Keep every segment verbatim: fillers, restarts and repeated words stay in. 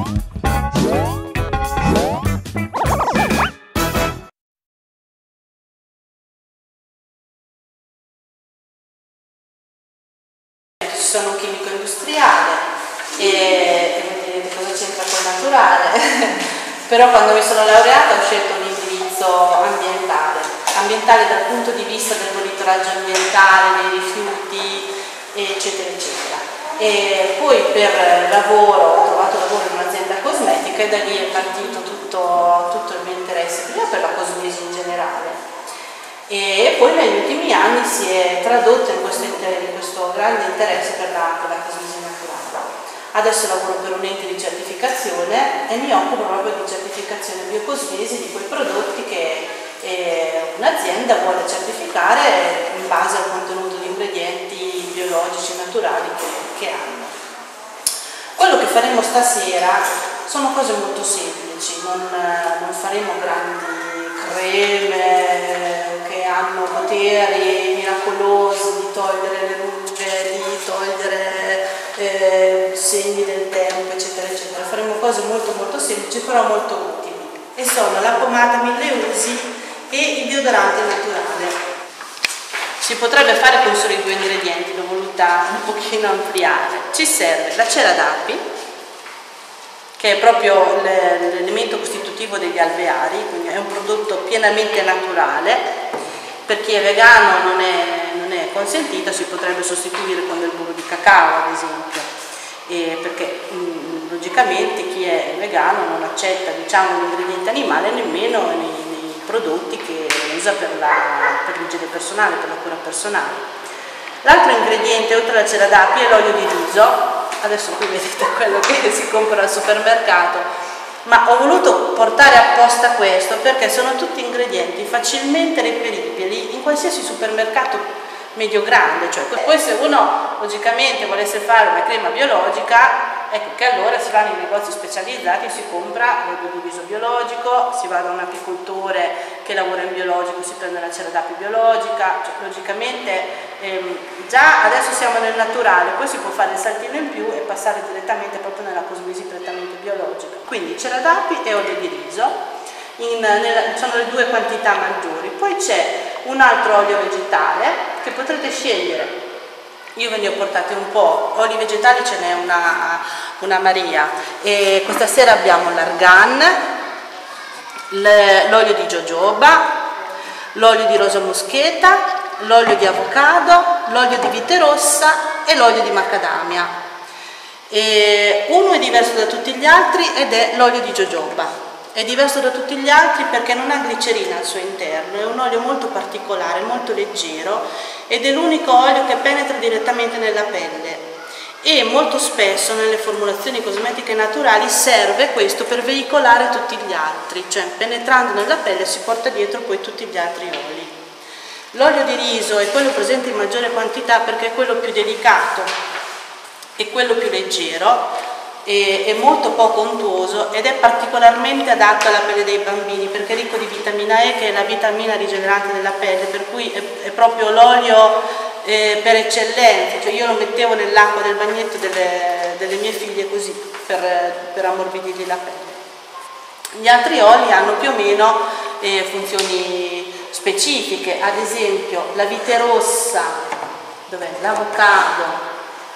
Sono un chimico industriale e, e vedete cosa c'entra col naturale, però quando mi sono laureata ho scelto un indirizzo ambientale, ambientale dal punto di vista del monitoraggio ambientale, dei rifiuti, eccetera, eccetera. E poi per lavoro, ho trovato lavoro in un'azienda cosmetica e da lì è partito tutto, tutto il mio interesse, prima per la cosmesi in generale. E poi negli ultimi anni si è tradotto in questo, in questo grande interesse per la, per la cosmesi naturale. Adesso lavoro per un ente di certificazione e mi occupo proprio di certificazione biocosmesi di quei prodotti che eh, un'azienda vuole certificare in base al contenuto di ingredienti biologici naturali che, che hanno. Quello che faremo stasera sono cose molto semplici, non, non faremo grandi creme che hanno poteri miracolosi di togliere le rughe, di togliere eh, segni del tempo, eccetera, eccetera. Faremo cose molto molto semplici, però molto utili. E sono la pomata mille usi e il deodorante naturale. Si potrebbe fare con solo i due ingredienti, l'ho voluta un pochino ampliare. Ci serve la cera d'api, che è proprio l'elemento costitutivo degli alveari, quindi è un prodotto pienamente naturale. Per chi è vegano non è, non è consentito, si potrebbe sostituire con del burro di cacao ad esempio, e perché mh, logicamente chi è vegano non accetta, diciamo, l'ingrediente animale nemmeno nei, nei prodotti che usa per l'igiene personale, per la cura personale. L'altro ingrediente oltre alla cera d'api è l'olio di riso. Adesso qui vedete quello che si compra al supermercato, ma ho voluto portare apposta questo perché sono tutti ingredienti facilmente reperibili in qualsiasi supermercato medio grande, cioè poi se uno logicamente volesse fare una crema biologica, ecco che allora si va nei negozi specializzati e si compra l'olio di riso biologico, si va da un apicoltore che lavora in biologico, si prende la cera d'api biologica, cioè, logicamente ehm, già adesso siamo nel naturale, poi si può fare il saltino in più e passare direttamente proprio nella cosmesi prettamente biologica. Quindi cera d'api e olio di riso. In, nella, sono le due quantità maggiori. Poi c'è un altro olio vegetale che potrete scegliere. Io ve ne ho portati un po', oli vegetali ce n'è una, una marea. E questa sera abbiamo l'argan, l'olio di jojoba, l'olio di rosa moscheta, l'olio di avocado, l'olio di vite rossa e l'olio di macadamia. E uno è diverso da tutti gli altri ed è l'olio di jojoba. È diverso da tutti gli altri perché non ha glicerina al suo interno, è un olio molto particolare, molto leggero ed è l'unico olio che penetra direttamente nella pelle e molto spesso nelle formulazioni cosmetiche naturali serve questo per veicolare tutti gli altri, cioè penetrando nella pelle si porta dietro poi tutti gli altri oli. L'olio di riso è quello presente in maggiore quantità perché è quello più delicato, è quello più leggero, è molto poco untuoso ed è particolarmente adatto alla pelle dei bambini perché è ricco di vitamina E, che è la vitamina rigenerante della pelle, per cui è, è proprio l'olio eh, per eccellenza, cioè io lo mettevo nell'acqua del bagnetto delle, delle mie figlie così per, per ammorbidirgli la pelle. Gli altri oli hanno più o meno eh, funzioni specifiche, ad esempio la vite rossa, dov'è? L'avocado.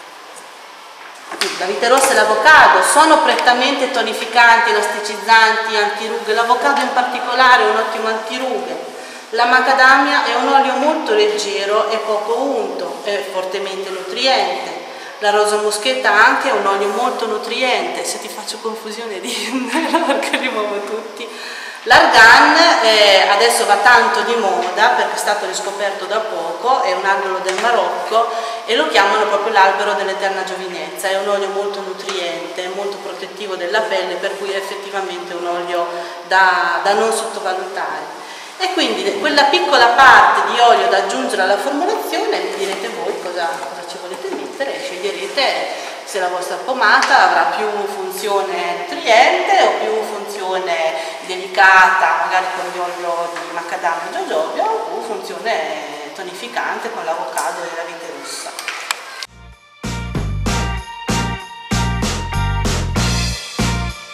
La vite rossa e l'avocado sono prettamente tonificanti, elasticizzanti, antirughe. L'avocado in particolare è un ottimo antirughe. La macadamia è un olio molto leggero e poco unto, è fortemente nutriente. La rosa moschetta anche è un olio molto nutriente. Se ti faccio confusione dimmelo perché li muovo tutti. L'argan eh, adesso va tanto di moda perché è stato riscoperto da poco, è un albero del Marocco e lo chiamano proprio l'albero dell'eterna giovinezza, è un olio molto nutriente, molto protettivo della pelle, per cui è effettivamente un olio da, da non sottovalutare. E quindi quella piccola parte di olio da aggiungere alla formulazione, mi direte voi cosa, cosa ci volete mettere e sceglierete se la vostra pomata avrà più funzione nutriente o più funzione delicata, magari con l'olio di macadamia e jojoba, o più funzione tonificante con l'avocado e la vite rossa.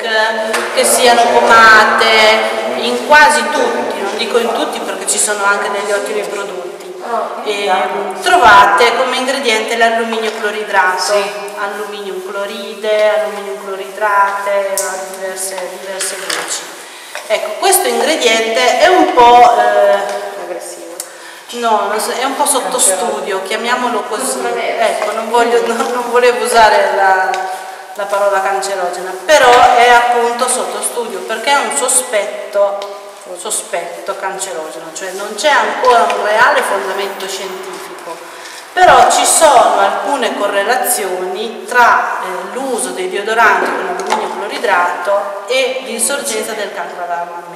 che siano pomate, in quasi tutti, non dico in tutti perché ci sono anche degli ottimi prodotti, e, um, trovate come ingrediente l'alluminio cloridrato, sì. Alluminio cloride, alluminio cloridrate, diverse, diverse luci. Ecco, questo ingrediente è un po' eh, aggressivo. No, è un po' sotto studio, chiamiamolo così. Ecco, non, voglio, non, non volevo usare la, la parola cancerogena, però è appunto sotto studio perché è un sospetto, un sospetto cancerogeno, cioè non c'è ancora un reale fondamento scientifico, però ci sono alcune correlazioni tra eh, l'uso dei deodoranti con alluminio cloridrato e l'insorgenza del cancro alla mammella.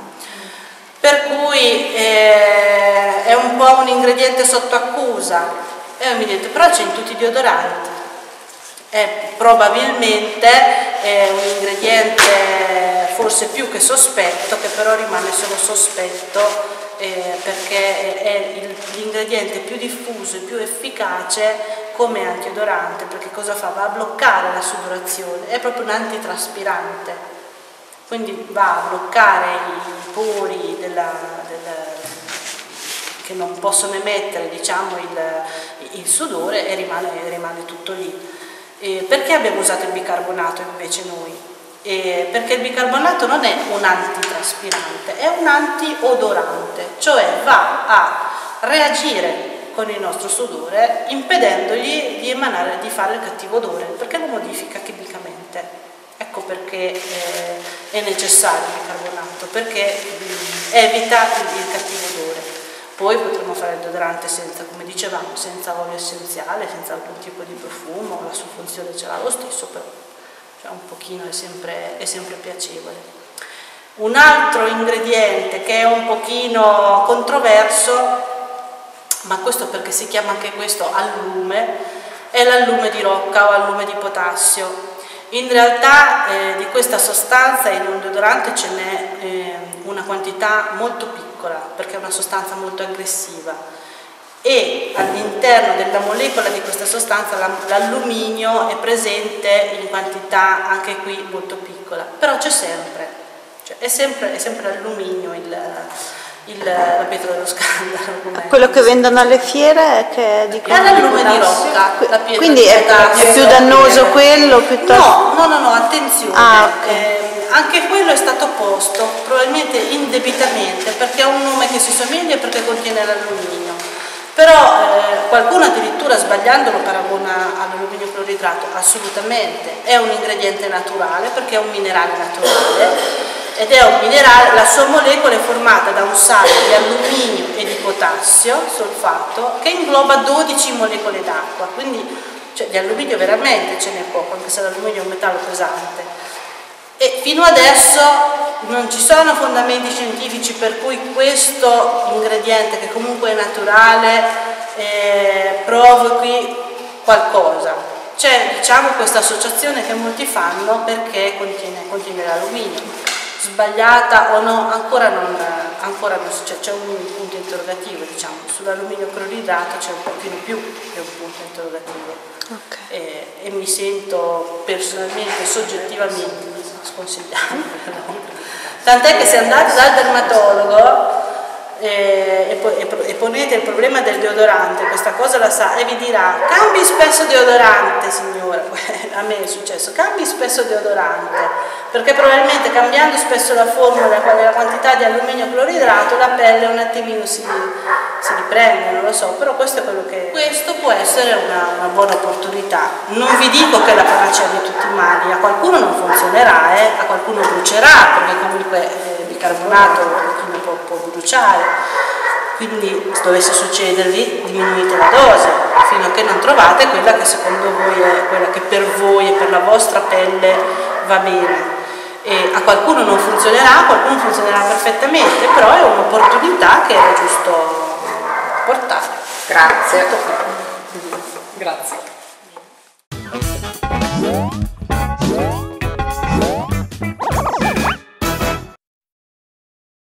Per cui eh, è un po' un ingrediente sotto accusa, è un ingrediente, però c'è in tutti i deodoranti. È probabilmente è un ingrediente forse più che sospetto, che però rimane solo sospetto eh, perché è l'ingrediente più diffuso e più efficace come antiodorante, perché cosa fa? Va a bloccare la sudorazione, è proprio un antitraspirante. Quindi va a bloccare i pori della, della, che non possono emettere, diciamo, il, il sudore e rimane, rimane tutto lì. E perché abbiamo usato il bicarbonato invece noi? E perché il bicarbonato non è un antitraspirante, è un antiodorante, cioè va a reagire con il nostro sudore impedendogli di emanare, di fare il cattivo odore, perché lo modifica chimicamente. Ecco perché eh, è necessario il bicarbonato, perché mh, evita il, il cattivo odore. Poi potremmo fare il deodorante senza, come dicevamo, senza olio essenziale, senza alcun tipo di profumo, la sua funzione ce l'ha lo stesso, però cioè, un pochino è sempre, è sempre piacevole. Un altro ingrediente che è un pochino controverso, ma questo perché si chiama anche questo allume, è l'allume di rocca o allume di potassio. In realtà eh, di questa sostanza in un deodorante ce n'è eh, una quantità molto piccola perché è una sostanza molto aggressiva e all'interno della molecola di questa sostanza l'alluminio è presente in quantità anche qui molto piccola, però c'è sempre, cioè è sempre, è sempre l'alluminio il, il, la pietra dello scandalo. Quello che vendono alle fiere è che di è l'allume di rocca, la pietra quindi di è, è più dannoso quello piuttosto? No, no, no, no, attenzione, ah, okay. eh, anche quello è stato posto probabilmente indebitamente perché ha un nome che si somiglia e perché contiene l'alluminio, però eh, qualcuno addirittura sbagliando lo paragona all'alluminio cloridrato. Assolutamente, è un ingrediente naturale perché è un minerale naturale ed è un minerale, la sua molecola è formata da un sale di alluminio e di potassio, solfato, che ingloba dodici molecole d'acqua, quindi cioè, di alluminio veramente ce n'è poco, anche se l'alluminio è un metallo pesante. E fino adesso non ci sono fondamenti scientifici per cui questo ingrediente, che comunque è naturale, eh, provochi qualcosa. C'è, diciamo, questa associazione che molti fanno perché contiene, contiene l'alluminio. Sbagliata o no, ancora non, ancora non c'è, c'è un punto interrogativo, diciamo, sull'alluminio cloridrato c'è un pochino più che un punto interrogativo. Okay. E, e mi sento personalmente, soggettivamente sconsigliata. Tant'è che se andate dal dermatologo e, e, e ponete il problema del deodorante, questa cosa la sa e vi dirà: cambi spesso deodorante signora. A me è successo, cambi spesso deodorante, perché probabilmente cambiando spesso la formula, la quantità di alluminio cloridrato, la pelle un attimino si, si riprende, non lo so, però questo è quello che... Questo può essere una, una buona opportunità. Non vi dico che è la panacea di tutti i mali, a qualcuno non funzionerà, eh? A qualcuno brucerà, perché comunque eh, il bicarbonato può, può bruciare, quindi se dovesse succedervi diminuite la dose fino a che non trovate quella che secondo voi è quella che per voi e per la vostra pelle va bene. E a qualcuno non funzionerà, a qualcuno funzionerà perfettamente, però è un'opportunità che è giusto portare. Grazie. Grazie.